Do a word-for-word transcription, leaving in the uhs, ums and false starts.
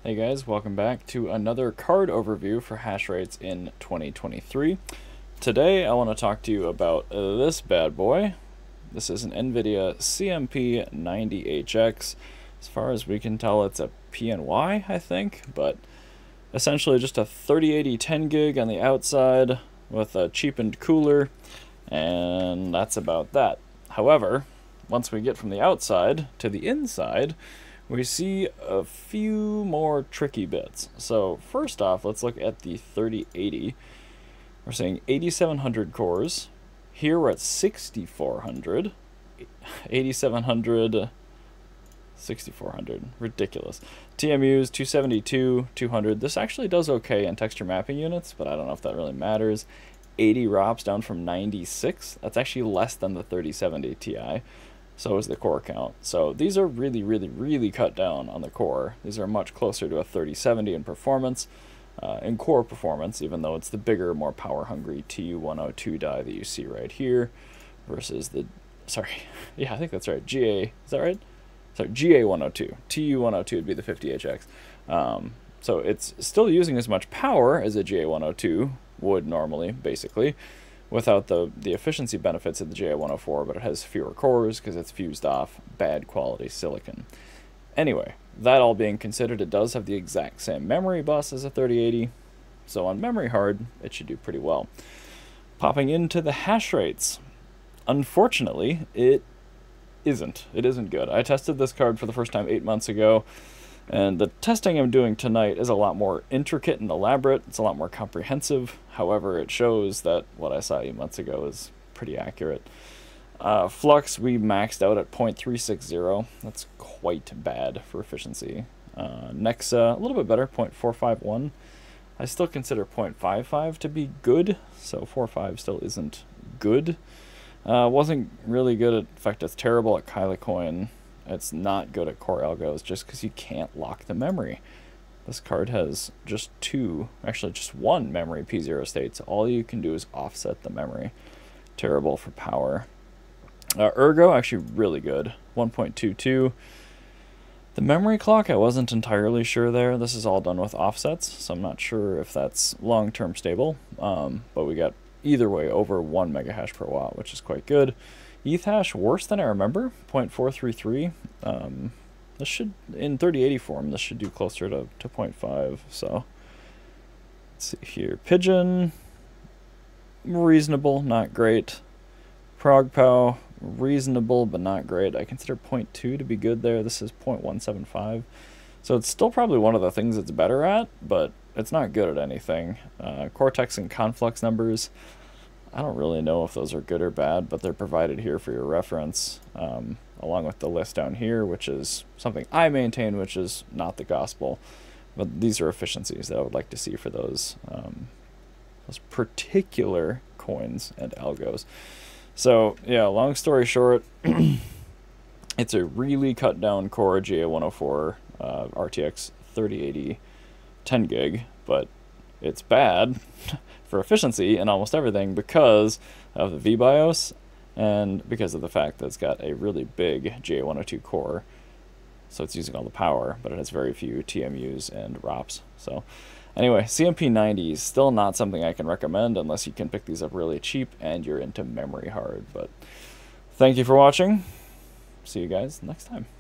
Hey guys, welcome back to another card overview for hash rates in twenty twenty-three. Today I want to talk to you about this bad boy. This is an nVidia C M P ninety H X. As far as we can tell, it's a P N Y, I think, but essentially just a thirty eighty ten gig on the outside with a cheapened cooler, and that's about that. However, once we get from the outside to the inside, we see a few more tricky bits. So first off, let's look at the thirty eighty. We're saying eighty-seven hundred cores. Here we're at sixty-four hundred. eighty-seven hundred, sixty-four hundred. Ridiculous. T M Us, two seventy-two, two hundred. This actually does okay in texture mapping units, but I don't know if that really matters. eighty R O Ps down from ninety-six. That's actually less than the thirty seventy Ti. So is the core count. So these are really, really, really cut down on the core. These are much closer to a thirty seventy in performance, uh, in core performance, even though it's the bigger, more power-hungry T U one oh two die that you see right here versus the, sorry, yeah, I think that's right, G A, is that right? Sorry, G A one oh two. T U one oh two would be the fifty H X. Um, so it's still using as much power as a G A one oh two would normally, basically, without the, the efficiency benefits of the G A one oh four, but it has fewer cores because it's fused off bad quality silicon. Anyway, that all being considered, it does have the exact same memory bus as a thirty eighty, so on memory hard, it should do pretty well. Popping into the hash rates, unfortunately, it isn't. It isn't good. I tested this card for the first time eight months ago, and the testing I'm doing tonight is a lot more intricate and elaborate. It's a lot more comprehensive. However, it shows that what I saw eight months ago is pretty accurate. Uh, flux, we maxed out at zero point three six zero. That's quite bad for efficiency. Uh, Nexa, a little bit better, zero point four five one. I still consider zero point five five to be good, so four point five still isn't good. Uh, wasn't really good at, in fact, it's terrible at Kylecoin. It's not good at core algos just because you can't lock the memory. This card has just two, actually just one memory P zero states. All you can do is offset the memory. Terrible for power. Uh, Ergo, actually really good, one point two two. The memory clock, I wasn't entirely sure there. This is all done with offsets, so I'm not sure if that's long-term stable. Um, but we got either way over one megahash per watt, which is quite good. Ethhash, worse than I remember, zero point four three three. Um, this should, in thirty eighty form, this should do closer to, to zero point five. So, let's see here. Pigeon, reasonable, not great. ProgPow, reasonable, but not great. I consider zero point two to be good there. This is zero point one seven five. So it's still probably one of the things it's better at, but it's not good at anything. Uh, Cortex and Conflux numbers, I don't really know if those are good or bad, but they're provided here for your reference, um, along with the list down here, which is something I maintain, which is not the gospel. But these are efficiencies that I would like to see for those, um, those particular coins and algos. So, yeah, long story short, it's a really cut down core G A one oh four uh, R T X thirty eighty ten gig, but it's bad for efficiency and almost everything because of the V BIOS and because of the fact that it's got a really big G A one oh two core. So it's using all the power, but it has very few T M Us and R O Ps. So anyway, C M P ninety is still not something I can recommend unless you can pick these up really cheap and you're into memory hard. But thank you for watching. See you guys next time.